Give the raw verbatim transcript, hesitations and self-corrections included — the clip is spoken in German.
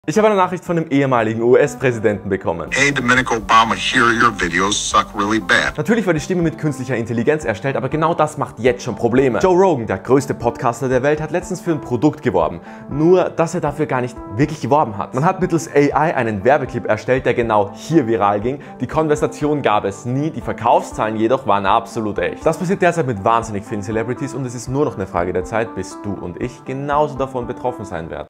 Ich habe eine Nachricht von dem ehemaligen U S-Präsidenten bekommen. Hey, Dominic Obama, here your videos suck really bad. Natürlich war die Stimme mit künstlicher Intelligenz erstellt, aber genau das macht jetzt schon Probleme. Joe Rogan, der größte Podcaster der Welt, hat letztens für ein Produkt geworben. Nur, dass er dafür gar nicht wirklich geworben hat. Man hat mittels A I einen Werbeclip erstellt, der genau hier viral ging. Die Konversation gab es nie, die Verkaufszahlen jedoch waren absolut echt. Das passiert derzeit mit wahnsinnig vielen Celebrities und es ist nur noch eine Frage der Zeit, bis du und ich genauso davon betroffen sein werden.